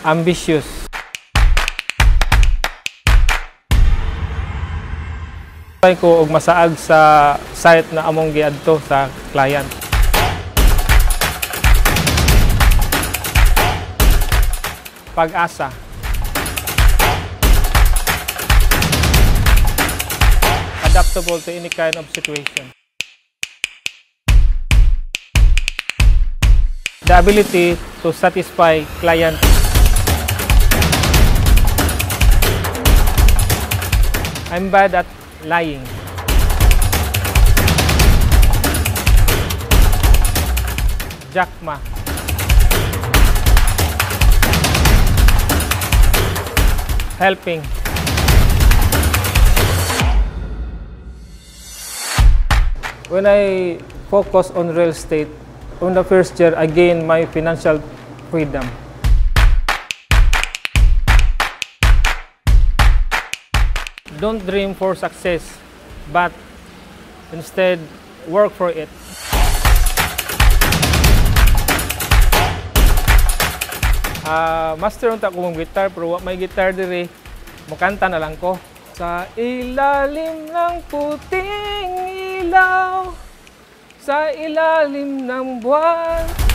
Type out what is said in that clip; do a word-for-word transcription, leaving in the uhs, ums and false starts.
ambitious. Try ko og masaag sa site na among giadto sa client. Pag-asa. Adaptable to any kind of situation. The ability to satisfy client. I'm bad at lying. Jackma. Helping. When I focus on real estate, on the first year, I gained my financial freedom. Don't dream for success, but instead work for it. Uh, master unta ko mong gitar, pero may gitar diri, mukanta na lang ko. Sa ilalim ng puting ilaw, sa ilalim ng buwan.